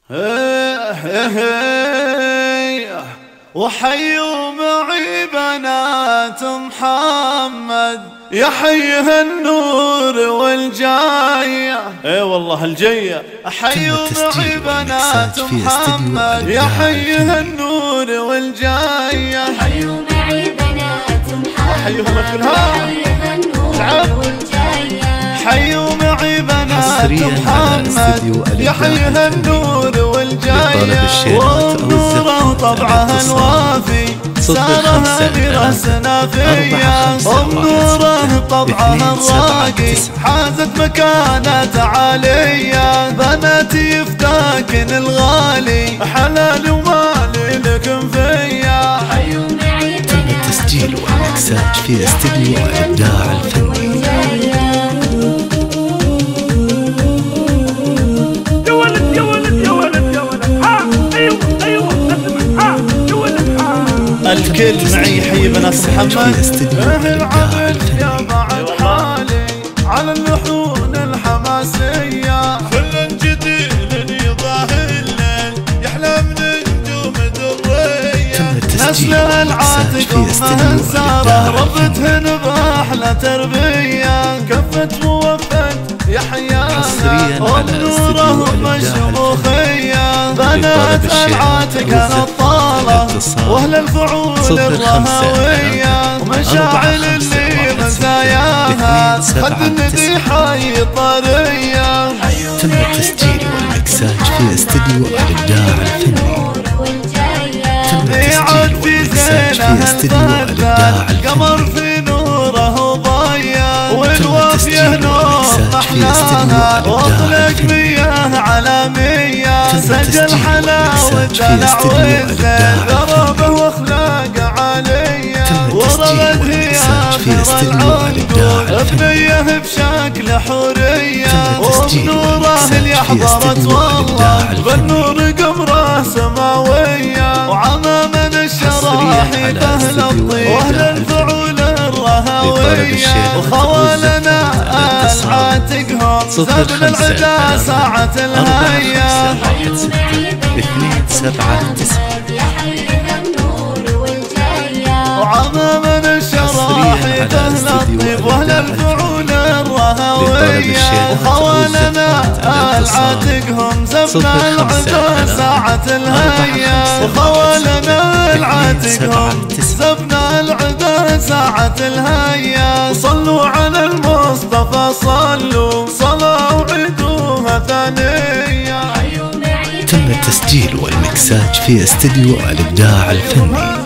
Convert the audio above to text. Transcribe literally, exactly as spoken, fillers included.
وحيوا معي بنات محمد يا حيها النور والجاية. اي والله الجاية. حيوا معي بنات محمد يا حيها النور والجاية. حيوا معي بنات محمد حيهم كلها. حيوا معي بنات محمد يا حيها النور والجاية. ونوره طبعها الوافي سارها براسنا فيا. ونوره طبعها الراقي حازت مكانة عالية. بناتي يفتاكن الغالي حلال ومالي لكم فيا. تم التسجيل والمكساج في استديو الإبداع الفني. الكل معي يحيي بنات محمد. اهل عبد يا بعد حالي على اللحون الحماسية. كل جديد يضاهي الليل يحلم نجوم درية. نسل العاتق ومهزارة ربتهن بأحلى تربية. كفت ووفت يحياها ونوره مشموخية. بنات العاتق الأبطالة واهل الفعول الرهوية. ومشاعل اللي مزاياها خد الندي حي طرية. تم التسجيل والمكساج في استديو الإبداع الفني. تم التسجيل والمكساج في استديو الإبداع الفني. قمر في نوره ضيا والوافية نور محلاها. واطلق مياه على مياه. سجل حلاوة دلع والزين ضربه واخلاق عالية. ورغد هي اخر العنقود بنيه بشكل حورية. وبنوره اللي حضرت والله بالنور قمره سماوية. وعمامنا الشراحي اهل الطيب واهل الفعول الرهوية. وخوالنا العاتقهم زبن العدا ساعة الهيا. اثنين سبعة تسعة. وعمامنا الشراحي اهل الطيب واهل الفعول الرهوية. وخوالنا العاتقهم زبن العدا ساعة الهيا. وخوالنا العاتقهم زبن العدا ساعة الهيا. وصلوا على المصطفى صلوا صلاة وعيدوها ثانية. تم التسجيل والمكساج في استديو الإبداع الفني.